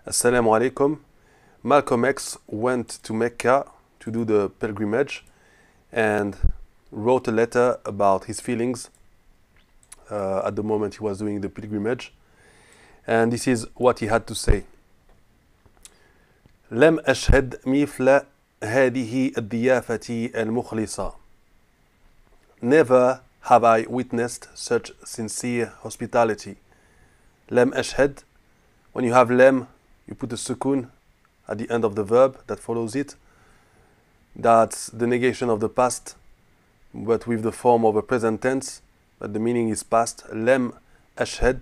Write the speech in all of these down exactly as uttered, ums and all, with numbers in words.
Assalamu alaikum. Malcolm X went to Mecca to do the pilgrimage and wrote a letter about his feelings uh, at the moment he was doing the pilgrimage. And this is what he had to say. لم أشهد مثل هذه الضيافة المخلصة. Never have I witnessed such sincere hospitality. لم أشهد. When you have lem, you put a sukun at the end of the verb that follows it. That's the negation of the past, but with the form of a present tense, but the meaning is past. Lem ashhad.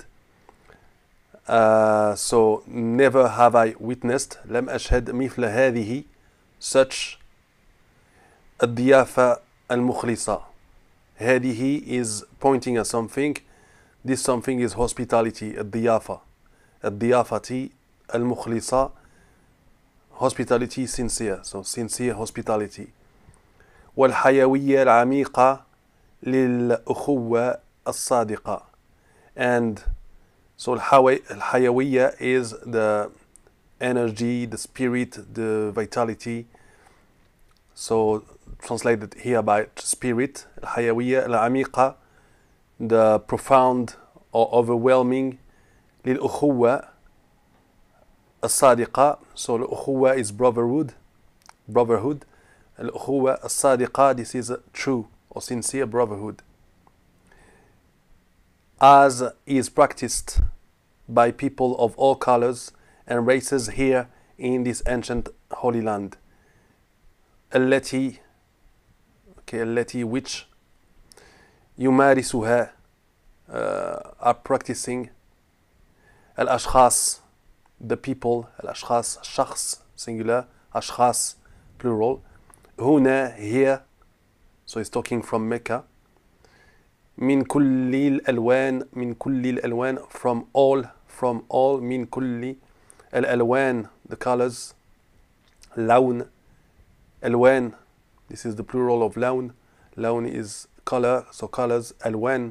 Uh, so never have I witnessed. Lem ashhad مثل هذه such الضيافة المخلصة. هذه is pointing at something. This something is hospitality. الضيافة. الضيافة المخلصة. Hospitality sincere. So sincere hospitality. والحيوية العميقة للأخوة الصادقة. And so الحيوية is the energy, the spirit, the vitality. So translated here by spirit. الحيوية العميقة, the profound or overwhelming. للأخوة الصادقة. So الأخوة is brotherhood. Brotherhood. الأخوة الصادقة, this is a true or sincere brotherhood. As is practiced by people of all colors and races here in this ancient Holy Land. التي okay, التي which يمارسها uh, are practicing الأشخاص, the people, الأشخاص, شخص singular, أشخاص plural. هنا here, so he's talking from Mecca. من كل الألوان, من كل الألوان, from all, from all, من كل الألوان, the colors. لون, ألوان, this is the plural of لون. لون is color, so colors. ألوان.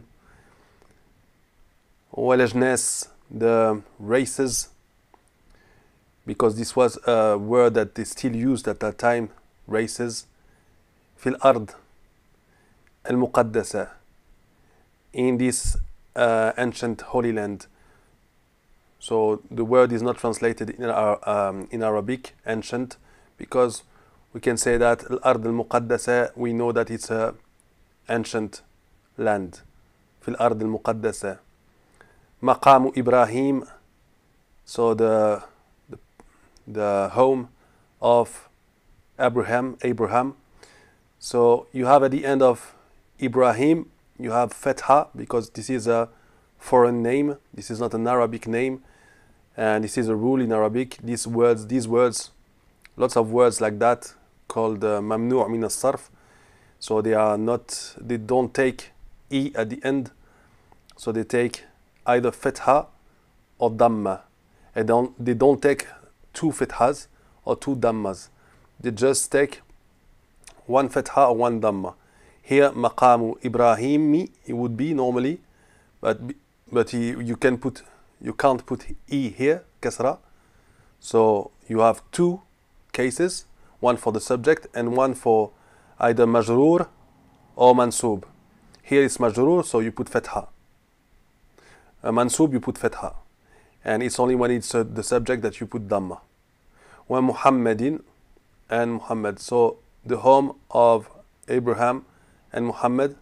والأجناس, the races, because this was a word that is still used at that time, races. في الأرض المقدسة, in this uh, ancient Holy Land. So the word is not translated in, our, um, in Arabic, ancient, because we can say that الأرض المقدسة, we know that it's a ancient land. في الأرض المقدسة. مقام إبراهيم, so the, the the home of Abraham, Abraham. So you have at the end of Ibrahim, you have Fetha, because this is a foreign name. This is not an Arabic name, and this is a rule in Arabic. These words, these words, lots of words like that called mamnu' min as-sarf. So they are not, they don't take e at the end. So they take either Fetha or Damma. And don't, they don't take two Fethas or two Dammas. They just take one Fetha or one Damma. Here, Maqamu Ibrahimi, it would be normally, but but he, you can put, you can't put e here, Kasra. So you have two cases, one for the subject and one for either Majrur or Mansub. Here it's Majrur, so you put Fetha. Uh, Mansub, you put Fetha. And it's only when it's uh, the subject that you put Dhamma. Wa Muhammadin, and Muhammad. So the home of Abraham and Muhammad.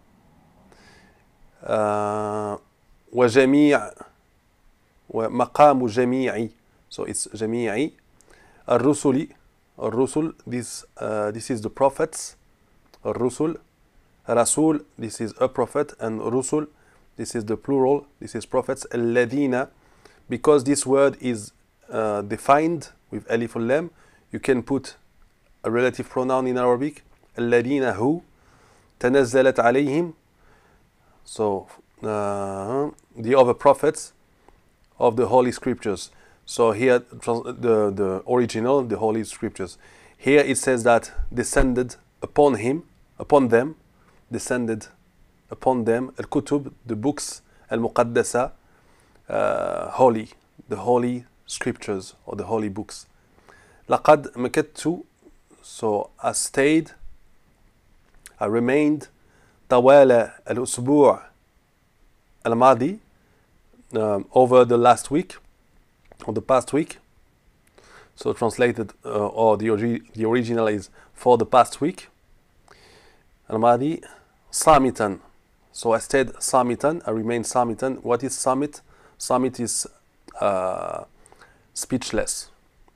Wa Jami' wa Maqamu Jami'i. So it's Jami'i. Ar-Rusuli. Ar-Rusul, this, uh, this is the prophets. Ar-Rusul. Rasul, this is a prophet. And Rusul, this is the plural. This is prophets. Al-Ladina. Because this word is uh, defined with alif al-lam, you can put a relative pronoun in Arabic. الذين who تنزلت عليهم. So uh, the other prophets of the Holy Scriptures. So here the, the original, the Holy Scriptures. Here it says that descended upon him, upon them, descended upon them, al-kutub, the books, al-muqaddasa, Uh, holy, the holy scriptures or the holy books. لقد مكثت, so I stayed, I remained طوال الأسبوع الماضي, um, over the last week or the past week. So translated, uh, or the, the original is for the past week. الماضي صامتا, so I stayed صامتا, I remained صامتا. What is صامت? صامت is uh, speechless.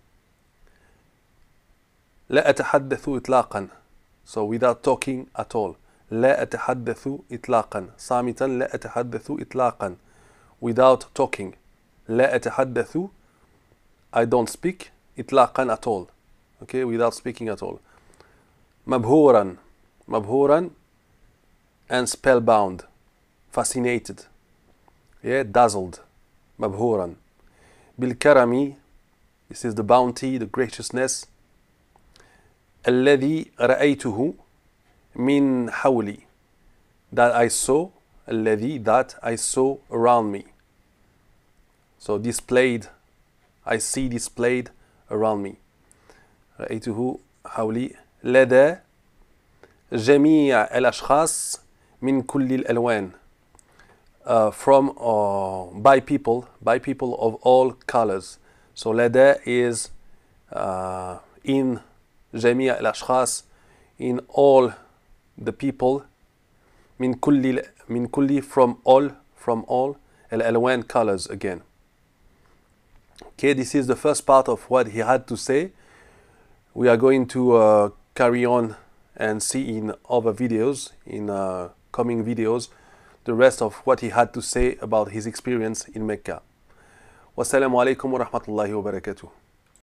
لا أتحدث إطلاقا, so without talking at all. لا أتحدث إطلاقا. صامتا لا أتحدث إطلاقا, without talking. لا أتحدث, I don't speak. إطلاقا at all, okay, without speaking at all. مبهورا, مبهورا, and spellbound, fascinated, yeah, dazzled. مبهورا. بالكرم, this is the bounty, the graciousness. الذي رأيته من حولي, that I saw. الذي, that I saw around me. So displayed, I see displayed around me. رأيته حولي لدى جميع الأشخاص من كل الألوان, uh, from uh, by people by people of all colors. So لدى is uh, in, جميع الأشخاص, in all the people, من كل من كل, from all, from all, الألوان, colors again. Okay, this is the first part of what he had to say. We are going to uh, carry on and see in other videos, in uh, coming videos, the rest of what he had to say about his experience in Mecca. Wassalamu alaikum wa rahmatullahi wa barakatuh.